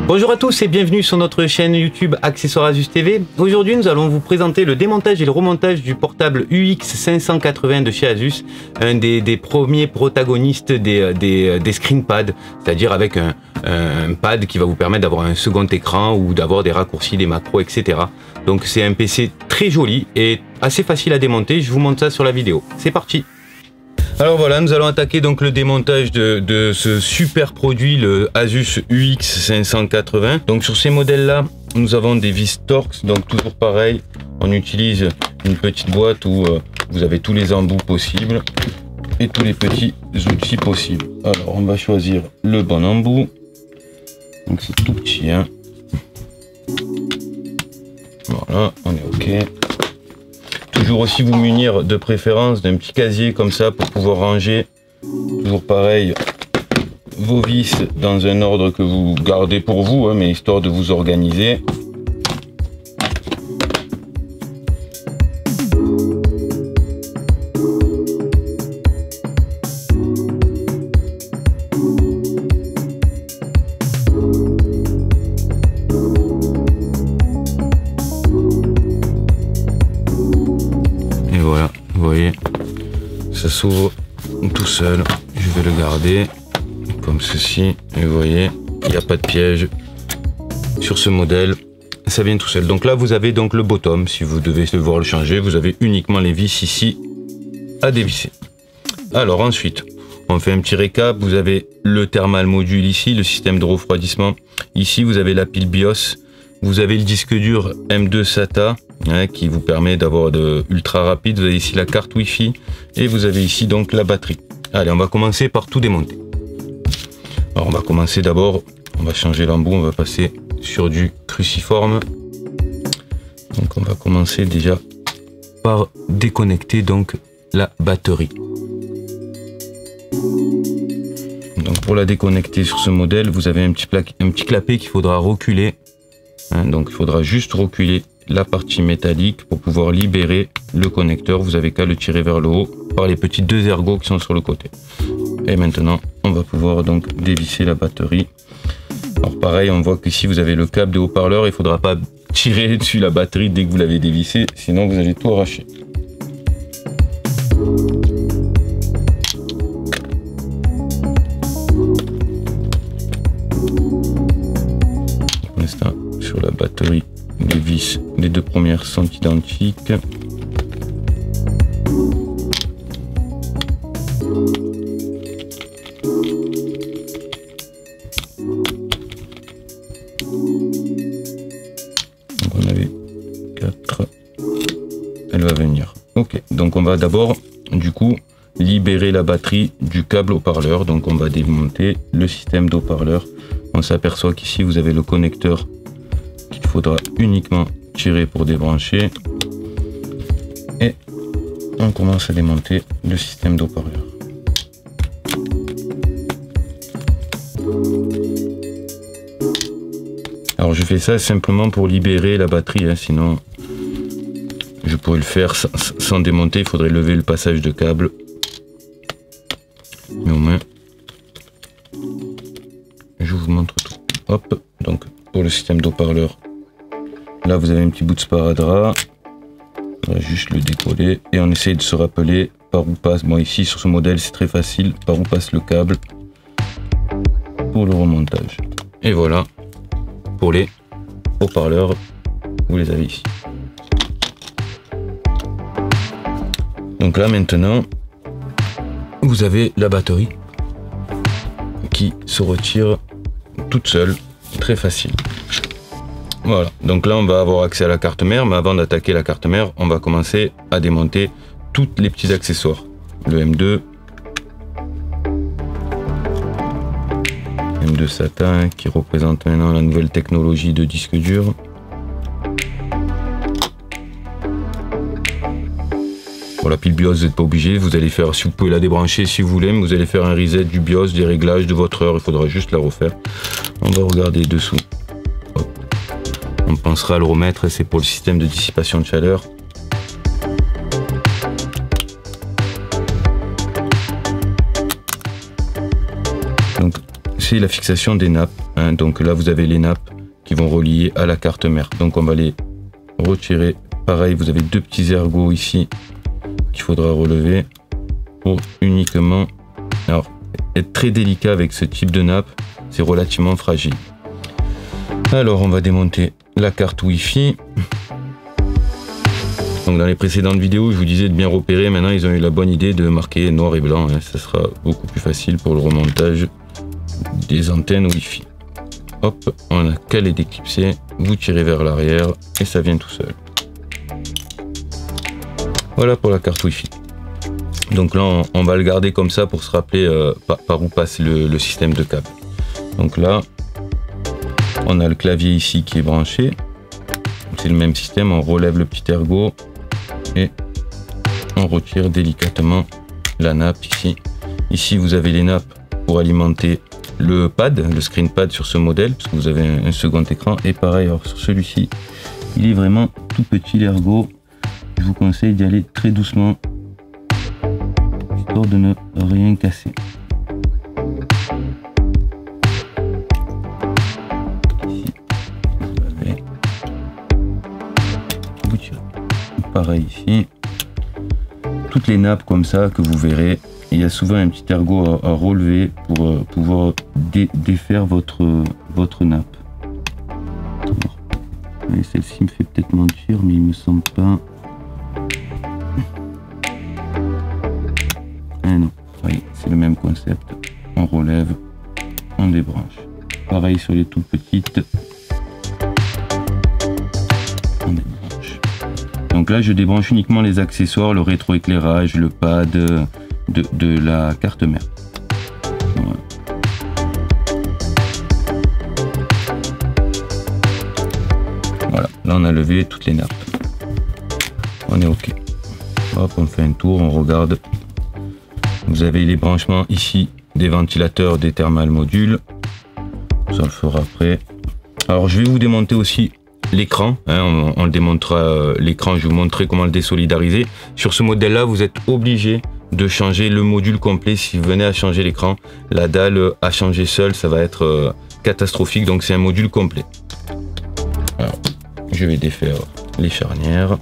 Bonjour à tous et bienvenue sur notre chaîne YouTube Accessoires Asus TV. Aujourd'hui nous allons vous présenter le démontage et le remontage du portable UX580 de chez Asus, un des premiers protagonistes des screenpads, c'est-à-dire avec un pad qui va vous permettre d'avoir un second écran ou d'avoir des raccourcis, des macros, etc. Donc c'est un PC très joli et assez facile à démonter, je vous montre ça sur la vidéo. C'est parti! Alors voilà, nous allons attaquer donc le démontage de ce super produit, le Asus UX580. Donc sur ces modèles-là, nous avons des vis Torx, donc toujours pareil. On utilise une petite boîte où vous avez tous les embouts possibles et tous les petits outils possibles. Alors on va choisir le bon embout. Donc c'est tout petit, hein. Voilà, on est OK. Toujours aussi vous munir de préférence d'un petit casier comme ça pour pouvoir ranger, toujours pareil, vos vis dans un ordre que vous gardez pour vous, hein, mais histoire de vous organiser. Voilà, vous voyez, ça s'ouvre tout seul. Je vais le garder comme ceci. Et vous voyez, il n'y a pas de piège sur ce modèle. Ça vient tout seul. Donc là, vous avez donc le bottom. Si vous devez devoir le changer, vous avez uniquement les vis ici à dévisser. Alors ensuite, on fait un petit récap. Vous avez le thermal module ici, le système de refroidissement. Ici, vous avez la pile BIOS. Vous avez le disque dur M2 SATA. Qui vous permet d'avoir de ultra rapide. Vous avez ici la carte Wi-Fi et vous avez ici donc la batterie. Allez, on va commencer par tout démonter. Alors on va commencer d'abord, on va changer l'embout, on va passer sur du cruciforme. Donc on va commencer déjà par déconnecter donc la batterie. Donc pour la déconnecter sur ce modèle, vous avez un petit clapet qu'il faudra reculer. Donc il faudra juste reculer la partie métallique pour pouvoir libérer le connecteur. Vous avez qu'à le tirer vers le haut par les petits deux ergots qui sont sur le côté. Et maintenant on va pouvoir donc dévisser la batterie. Alors pareil, on voit qu'ici vous avez le câble de haut-parleur. Il ne faudra pas tirer dessus la batterie dès que vous l'avez dévissé, sinon vous allez tout arracher. Pour l'instant, sur la batterie, les vis, les deux premières sont identiques. Donc on avait 4. Elle va venir. Ok, donc on va d'abord du coup libérer la batterie du câble haut-parleur. Donc on va démonter le système d'haut-parleur. On s'aperçoit qu'ici vous avez le connecteur qu'il faudra uniquement tirer pour débrancher, et on commence à démonter le système d'haut-parleur. Alors je fais ça simplement pour libérer la batterie, hein, sinon je pourrais le faire sans démonter, il faudrait lever le passage de câble, mais au moins je vous montre tout. Hop, donc pour le système d'haut-parleur, là vous avez un petit bout de sparadrap, on va juste le décoller et on essaye de se rappeler par où passe, bon ici sur ce modèle c'est très facile, par où passe le câble pour le remontage. Et voilà, pour les haut-parleurs, vous les avez ici. Donc là maintenant, vous avez la batterie qui se retire toute seule, très facile. Voilà, donc là on va avoir accès à la carte mère, mais avant d'attaquer la carte mère, on va commencer à démonter tous les petits accessoires. Le M2 SATA qui représente maintenant la nouvelle technologie de disque dur. Pour la pile BIOS, vous n'êtes pas obligé, vous allez faire, si vous pouvez la débrancher si vous voulez, mais vous allez faire un reset du BIOS, des réglages de votre heure, il faudra juste la refaire. On va regarder dessous. Hop. On pensera à le remettre, c'est pour le système de dissipation de chaleur. c'est la fixation des nappes. Hein. Donc là, vous avez les nappes qui vont relier à la carte mère. Donc on va les retirer. Pareil, vous avez deux petits ergots ici qu'il faudra relever pour uniquement. Alors, être très délicat avec ce type de nappe, c'est relativement fragile. Alors, on va démonter la carte Wi-Fi. Donc, dans les précédentes vidéos, je vous disais de bien repérer. Maintenant, ils ont eu la bonne idée de marquer noir et blanc. Hein. Ça sera beaucoup plus facile pour le remontage des antennes Wi-Fi. Hop, on a qu'à les déclipser. Vous tirez vers l'arrière et ça vient tout seul. Voilà pour la carte Wi-Fi. Donc là, on va le garder comme ça pour se rappeler par où passe le système de câble. Donc là, on a le clavier ici qui est branché. C'est le même système, on relève le petit ergot et on retire délicatement la nappe ici. Ici, vous avez les nappes pour alimenter le pad, le screen pad sur ce modèle, parce que vous avez un second écran. Et pareil, alors sur celui-ci, il est vraiment tout petit l'ergot. Je vous conseille d'y aller très doucement, histoire de ne rien casser. Ici, vous avez, vous tirez. Pareil ici, toutes les nappes comme ça que vous verrez, il y a souvent un petit ergot à relever pour pouvoir défaire votre nappe. Celle-ci me fait peut-être mentir, mais il me semble pas. Ah non, oui, c'est le même concept. On relève, on débranche. Pareil sur les toutes petites. On débranche. Donc là, je débranche uniquement les accessoires, le rétroéclairage, le pad de la carte mère. Voilà. Voilà, là on a levé toutes les nappes. On est OK. Hop, on fait un tour, on regarde. Vous avez les branchements ici des ventilateurs des thermal modules. Ça le fera après. Alors je vais vous démonter aussi l'écran. Hein, on le démontera l'écran, je vais vous montrer comment le désolidariser. Sur ce modèle là, vous êtes obligé de changer le module complet. Si vous venez à changer l'écran, la dalle à changer seule, ça va être catastrophique. Donc c'est un module complet. Alors, je vais défaire les charnières.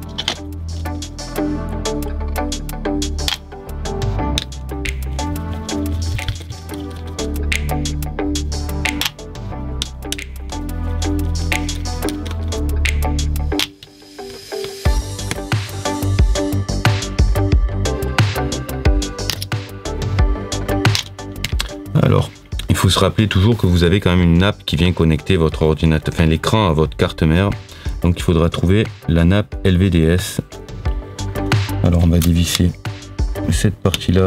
Alors, il faut se rappeler toujours que vous avez quand même une nappe qui vient connecter votre ordinateur, enfin l'écran à votre carte mère. Donc il faudra trouver la nappe LVDS. Alors on va dévisser cette partie-là.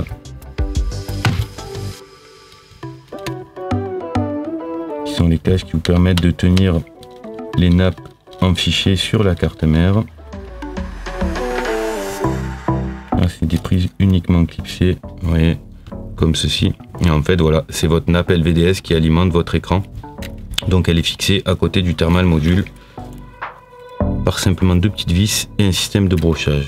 Qui sont les caches qui vous permettent de tenir les nappes en fichier sur la carte mère. Ah, c'est des prises uniquement clipsées, vous voyez, comme ceci. Et en fait, voilà, c'est votre nappe LVDS qui alimente votre écran. Donc elle est fixée à côté du thermal module par simplement deux petites vis et un système de brochage.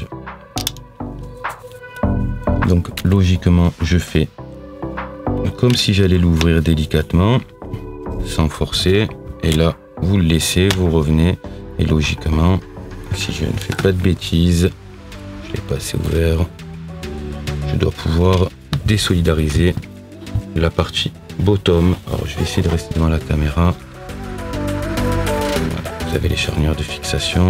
Donc logiquement, je fais comme si j'allais l'ouvrir délicatement, sans forcer. Et là, vous le laissez, vous revenez. Et logiquement, si je ne fais pas de bêtises, je l'ai pas assez ouvert, je dois pouvoir désolidariser la partie bottom. Alors je vais essayer de rester devant la caméra. Voilà, vous avez les charnières de fixation.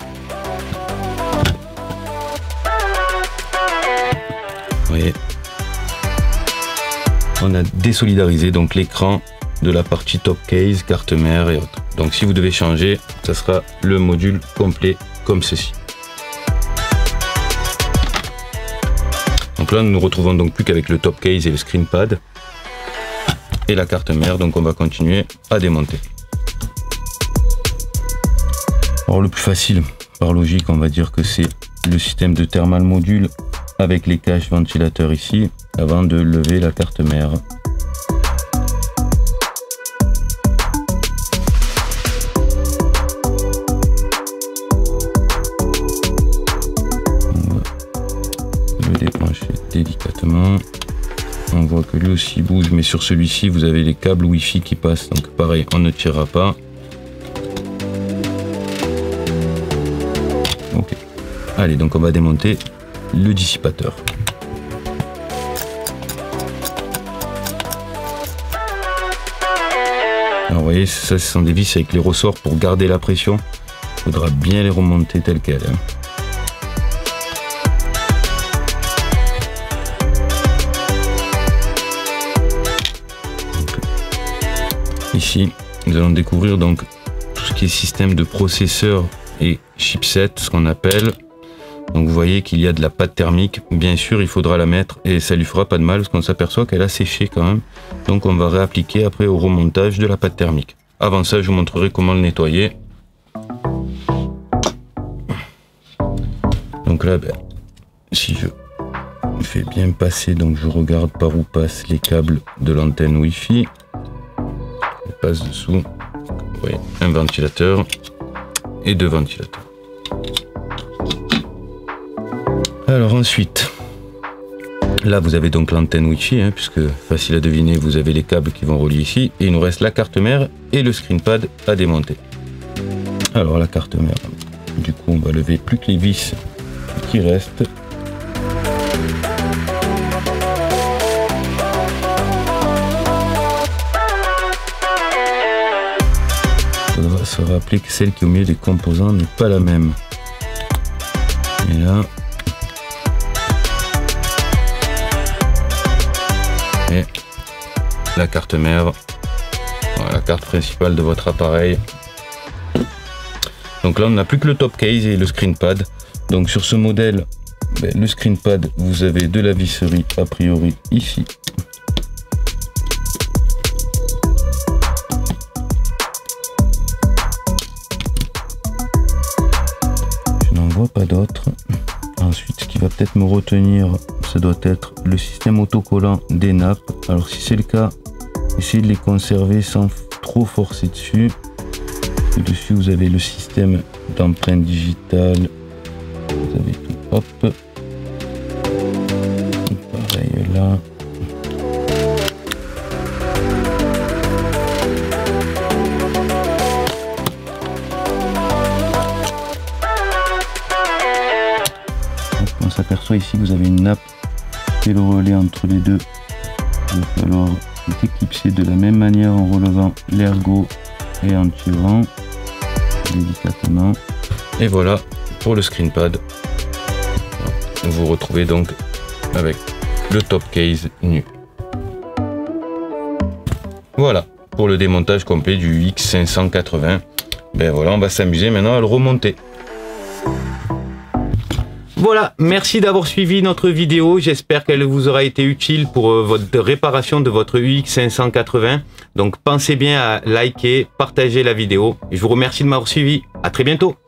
Vous voyez, on a désolidarisé donc l'écran de la partie top case, carte mère et autres. Donc si vous devez changer, ça sera le module complet comme ceci. Donc là, nous nous retrouvons donc plus qu'avec le top case et le screen pad et la carte mère. Donc on va continuer à démonter. Alors le plus facile, par logique, on va dire que c'est le système de thermal module avec les caches ventilateurs ici, avant de lever la carte mère. On va le débrancher délicatement. on voit que lui aussi bouge, mais sur celui-ci vous avez les câbles Wi-Fi qui passent, donc pareil, on ne tirera pas. Ok, allez, donc on va démonter le dissipateur. Alors vous voyez, ça ce sont des vis avec les ressorts pour garder la pression. Il faudra bien les remonter telles quelles. Ici, nous allons découvrir donc tout ce qui est système de processeur et chipset, ce qu'on appelle. Donc vous voyez qu'il y a de la pâte thermique. Bien sûr, il faudra la mettre et ça lui fera pas de mal parce qu'on s'aperçoit qu'elle a séché quand même. Donc on va réappliquer après au remontage de la pâte thermique. Avant ça, je vous montrerai comment le nettoyer. Donc là, ben, si je fais bien passer, donc je regarde par où passent les câbles de l'antenne Wi-Fi. Je passe dessous. Vous voyez, un ventilateur et deux ventilateurs. Alors ensuite, là vous avez donc l'antenne Wi-Fi, hein, puisque facile à deviner, vous avez les câbles qui vont relier ici, et il nous reste la carte mère et le screenpad à démonter. Alors la carte mère, du coup on va lever plus que les vis qui restent. Il faudra se rappeler que celle qui est au milieu des composants n'est pas la même. Et là, et la carte mère, voilà, la carte principale de votre appareil. Donc là on n'a plus que le top case et le screenpad. Donc sur ce modèle, ben, le screenpad, vous avez de la visserie a priori ici. Je n'en vois pas d'autres. Ensuite, ce qui va peut-être me retenir, ça doit être le système autocollant des nappes. Alors si c'est le cas, essayez de les conserver sans trop forcer dessus. Et dessus, vous avez le système d'empreinte digitale. Vous avez tout, hop. Pareil là. On s'aperçoit ici que vous avez une nappe et le relais entre les deux. Il va falloir déclipser de la même manière en relevant l'ergot et en tirant délicatement. Et voilà pour le screenpad. Vous vous retrouvez donc avec le top case nu. Voilà pour le démontage complet du UX580. Ben voilà, on va s'amuser maintenant à le remonter. Voilà, merci d'avoir suivi notre vidéo. J'espère qu'elle vous aura été utile pour votre réparation de votre UX580. Donc pensez bien à liker, partager la vidéo. Je vous remercie de m'avoir suivi. À très bientôt.